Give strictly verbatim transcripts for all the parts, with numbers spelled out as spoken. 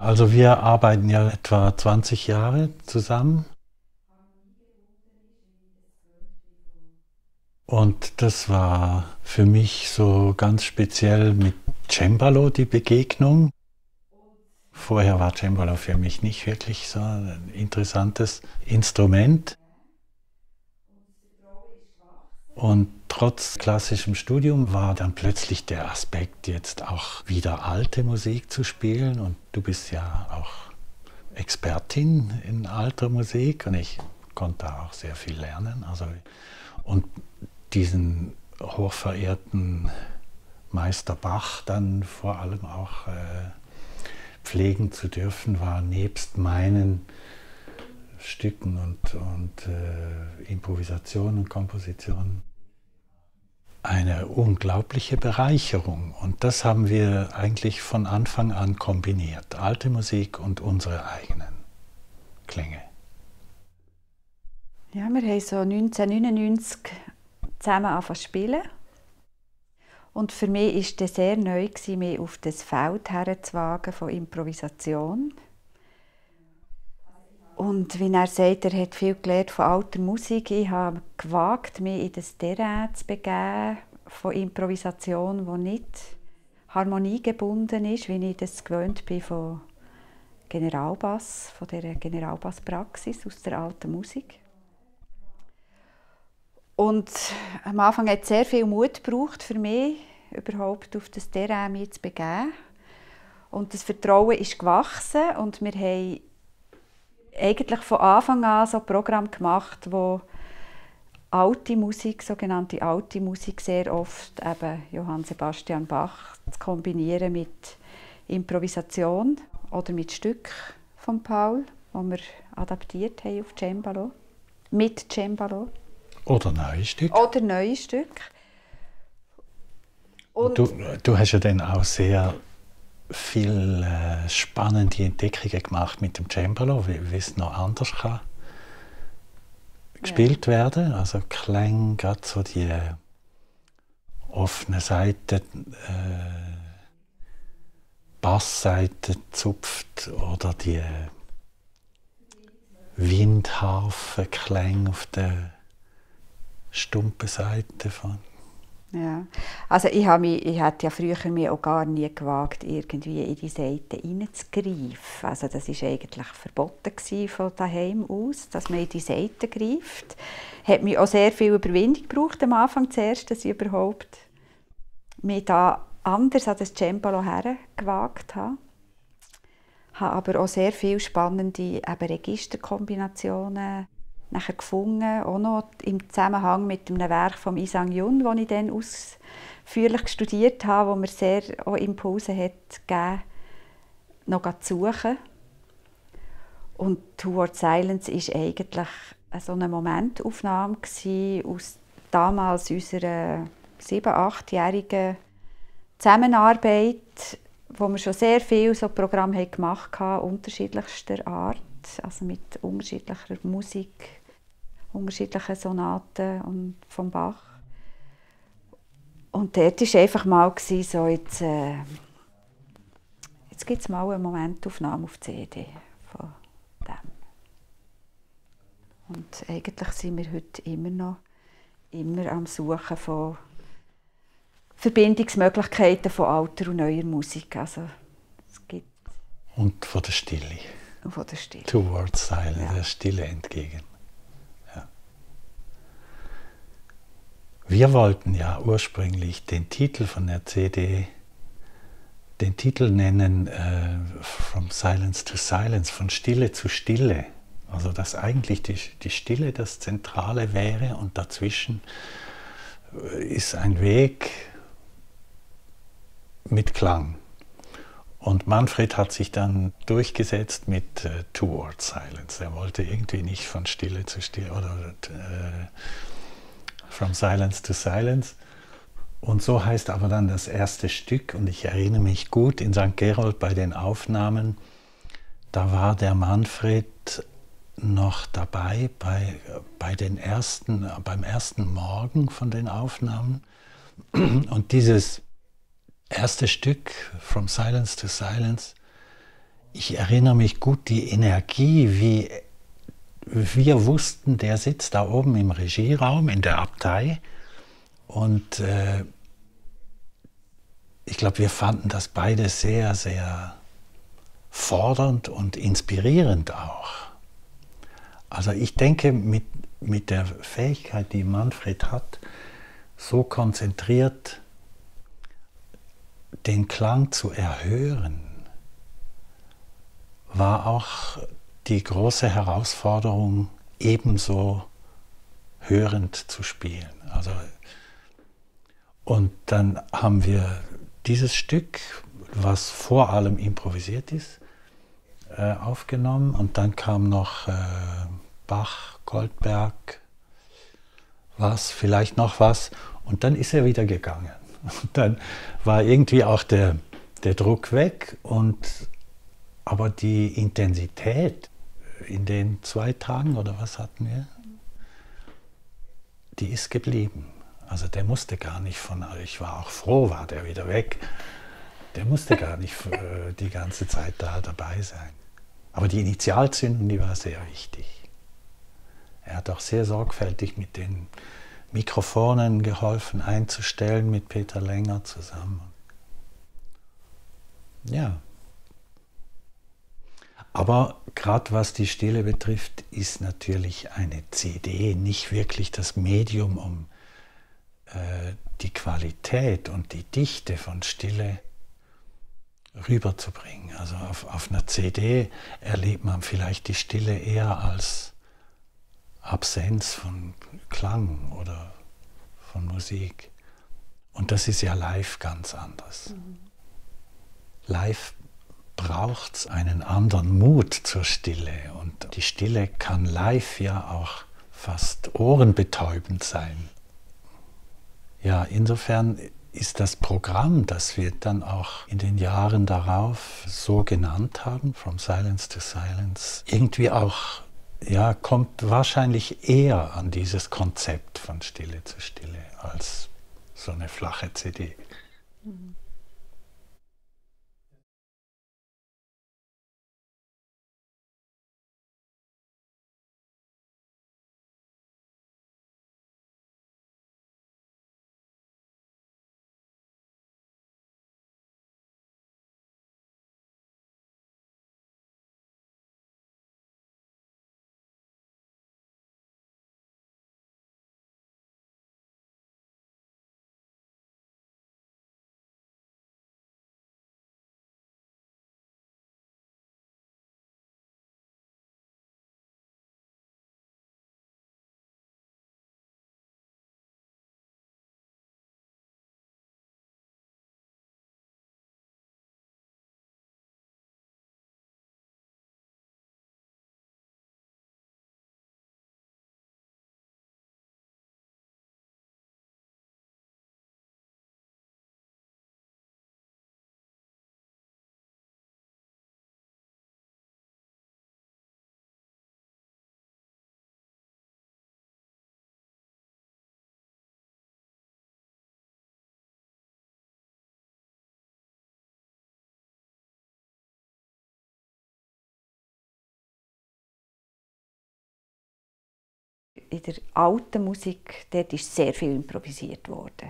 Also wir arbeiten ja etwa zwanzig Jahre zusammen. Und das war für mich so ganz speziell mit Cembalo die Begegnung. Vorher war Cembalo für mich nicht wirklich so ein interessantes Instrument. Und trotz klassischem Studium war dann plötzlich der Aspekt, jetzt auch wieder alte Musik zu spielen. Und du bist ja auch Expertin in alter Musik und ich konnte auch sehr viel lernen. Also, und diesen hochverehrten Meister Bach dann vor allem auch äh, pflegen zu dürfen, war nebst meinen Stücken und, und äh, Improvisationen und Kompositionen eine unglaubliche Bereicherung. Und das haben wir eigentlich von Anfang an kombiniert. Alte Musik und unsere eigenen Klänge. Ja, wir haben so neunzehnhundertneunundneunzig zusammen angefangen zu spielen. Und für mich war es sehr neu, mich auf das Feld herzuwagen von Improvisation. Und wie er sagt, er hat viel gelernt von alter Musik. Ich habe gewagt, mich in das Terrain zu begeben von Improvisation, die nicht harmoniegebunden ist, wie ich das gewöhnt bin von Generalbass, von dieser Generalbasspraxis aus der alten Musik. Und am Anfang hat es sehr viel Mut gebraucht für mich, überhaupt auf das Terrain mich zu begeben. Und das Vertrauen ist gewachsen und wir haben eigentlich von Anfang an so ein Programm gemacht, wo alte Musik, sogenannte alte Musik, sehr oft eben Johann Sebastian Bach zu kombinieren mit Improvisation oder mit Stück von Paul, die wir adaptiert haben auf Cembalo, mit Cembalo. Oder neue Stücke. Oder neue Stücke. Und du, du hast ja dann auch sehr viel äh, spannende Entdeckungen gemacht mit dem Cembalo, wie, wie es noch anders kann gespielt ja. werden. Also Klänge, gerade so die offene Seite, äh, Bassseite zupft oder die Windharfenklänge auf der stumpen Seite von. Ja, also ich, habe mich, ich hätte ja früher mich auch gar nie gewagt, irgendwie in die Seite hineinzugreifen. Also das war eigentlich verboten von daheim aus, dass man in die Seite greift. Hat mich auch sehr viel Überwindung gebraucht am Anfang zuerst, dass ich überhaupt mich da anders an das Cembalo hergewagt habe. Ich habe aber auch sehr viele spannende eben Registerkombinationen nachher gefunden, auch noch im Zusammenhang mit einem Werk von Isang Yun, das ich dann ausführlich studiert habe, wo mir sehr auch Impulse hat gegeben, noch zu suchen. Und «Toward Silence» war eigentlich so eine Momentaufnahme aus damals unserer sieben-, achtjährigen Zusammenarbeit, wo wir schon sehr viele so Programme gemacht haben, unterschiedlichster Art, also mit unterschiedlicher Musik, unterschiedlichen Sonaten und von Bach. Und dort war einfach mal so, jetzt, äh, jetzt gibt es mal eine Momentaufnahme auf C D von dem. Und eigentlich sind wir heute immer noch immer am Suchen von Verbindungsmöglichkeiten von alter und neuer Musik. Also, es gibt und von der Stille. Und von der Stille. «Toward Silence», ja. Der Stille entgegen. Ja. Wir wollten ja ursprünglich den Titel von der C D, den Titel nennen äh, «From Silence to Silence», von Stille zu Stille. Also dass eigentlich die, die Stille das Zentrale wäre und dazwischen ist ein Weg mit Klang. Und Manfred hat sich dann durchgesetzt mit äh, «Toward Silence». Er wollte irgendwie nicht von Stille zu Stille oder äh, «From Silence to Silence». Und so heißt aber dann das erste Stück, und ich erinnere mich gut, in Sankt Gerold bei den Aufnahmen, da war der Manfred noch dabei bei, bei den ersten, beim ersten Morgen von den Aufnahmen. Und dieses erste Stück, «From Silence to Silence», ich erinnere mich gut, die Energie, wie wir wussten, der sitzt da oben im Regieraum in der Abtei und äh, ich glaube, wir fanden das beide sehr, sehr fordernd und inspirierend auch. Also ich denke, mit, mit der Fähigkeit, die Manfred hat, so konzentriert den Klang zu erhören, war auch die große Herausforderung, ebenso hörend zu spielen. Also, und dann haben wir dieses Stück, was vor allem improvisiert ist, äh, aufgenommen und dann kam noch äh, Bach, Goldberg, was, vielleicht noch was und dann ist er wieder gegangen. Und dann war irgendwie auch der, der Druck weg, und, aber die Intensität in den zwei Tagen oder was hatten wir, die ist geblieben. Also der musste gar nicht von, ich war auch froh, war der wieder weg, der musste gar nicht äh, die ganze Zeit da dabei sein. Aber die Initialzündung, die war sehr wichtig. Er hat auch sehr sorgfältig mit den Mikrofonen geholfen einzustellen, mit Peter Länger zusammen. Ja. Aber gerade was die Stille betrifft, ist natürlich eine C D nicht wirklich das Medium, um äh, die Qualität und die Dichte von Stille rüberzubringen. Also auf, auf einer C D erlebt man vielleicht die Stille eher als Absenz von Klang oder von Musik. Und das ist ja live ganz anders. Mhm. Live braucht es einen anderen Mut zur Stille. Und die Stille kann live ja auch fast ohrenbetäubend sein. Ja, insofern ist das Programm, das wir dann auch in den Jahren darauf so genannt haben, From Silence to Silence, irgendwie auch, ja, kommt wahrscheinlich eher an dieses Konzept von Stille zu Stille als so eine flache C D. Mhm. In der alten Musik, dort ist sehr viel improvisiert worden.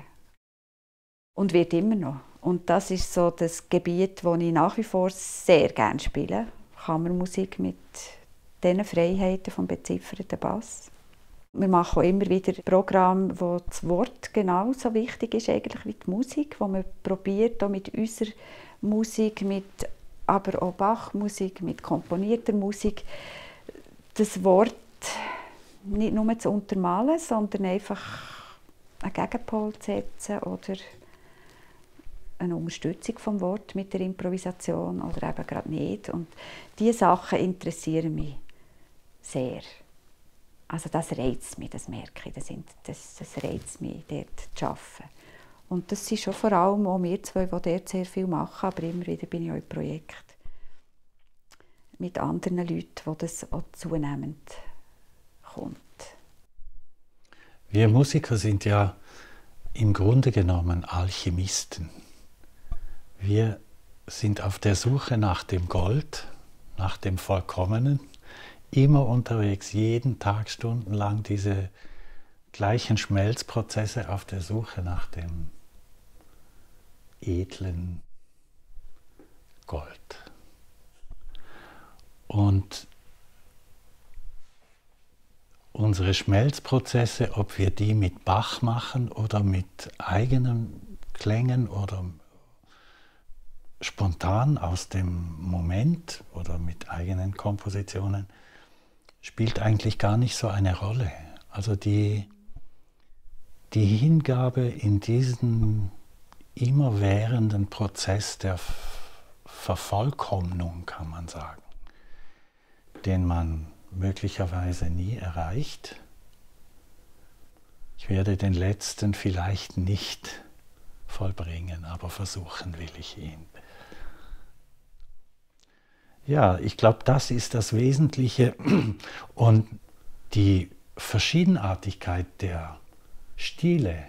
Und wird immer noch. Und das ist so das Gebiet, das ich nach wie vor sehr gerne spiele. Kammermusik mit diesen Freiheiten vom bezifferten Bass. Wir machen auch immer wieder Programme, wo das Wort genauso wichtig ist eigentlich wie die Musik, wo man probiert, auch mit unserer Musik, mit aber auch Bachmusik, mit komponierter Musik, das Wort nicht nur zu untermalen, sondern einfach einen Gegenpol zu setzen oder eine Unterstützung vom Wort mit der Improvisation oder eben gerade nicht. Und diese Sachen interessieren mich sehr. Also das reizt mich, das merke ich, das, das, das reizt mich, dort zu arbeiten. Und das sind schon vor allem auch wir zwei, die dort sehr viel machen, aber immer wieder bin ich auch im Projekt mit anderen Leuten, wo das auch zunehmend kommt. Wir Musiker sind ja im Grunde genommen Alchemisten. Wir sind auf der Suche nach dem Gold nach dem Vollkommenen, immer unterwegs, jeden Tag stundenlang diese gleichen Schmelzprozesse auf der Suche nach dem edlen Gold. Und unsere Schmelzprozesse, ob wir die mit Bach machen oder mit eigenen Klängen oder spontan aus dem Moment oder mit eigenen Kompositionen, spielt eigentlich gar nicht so eine Rolle. Also die, die Hingabe in diesen immerwährenden Prozess der Vervollkommnung, kann man sagen, den man möglicherweise nie erreicht. Ich werde den letzten vielleicht nicht vollbringen, aber versuchen will ich ihn. Ja, ich glaube, das ist das Wesentliche und die Verschiedenartigkeit der Stile,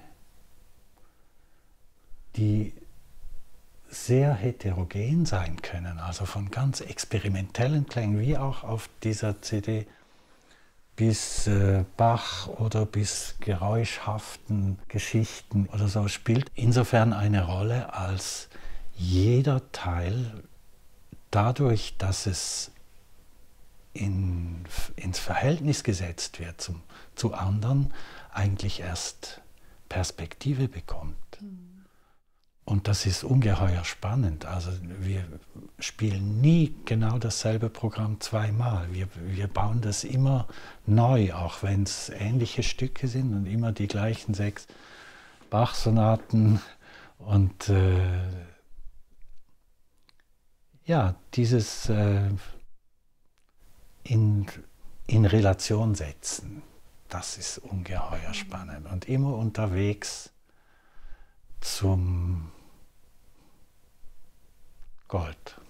die sehr heterogen sein können, also von ganz experimentellen Klängen, wie auch auf dieser C D, bis äh, Bach oder bis geräuschhaften Geschichten oder so, spielt insofern eine Rolle, als jeder Teil dadurch, dass es in, ins Verhältnis gesetzt wird zum, zu anderen, eigentlich erst Perspektive bekommt. Mhm. Und das ist ungeheuer spannend. Also wir spielen nie genau dasselbe Programm zweimal. Wir, wir bauen das immer neu, auch wenn es ähnliche Stücke sind und immer die gleichen sechs Bach-Sonaten. Und äh, ja, dieses äh, in, in Relation setzen, das ist ungeheuer spannend. Und immer unterwegs zum Gold.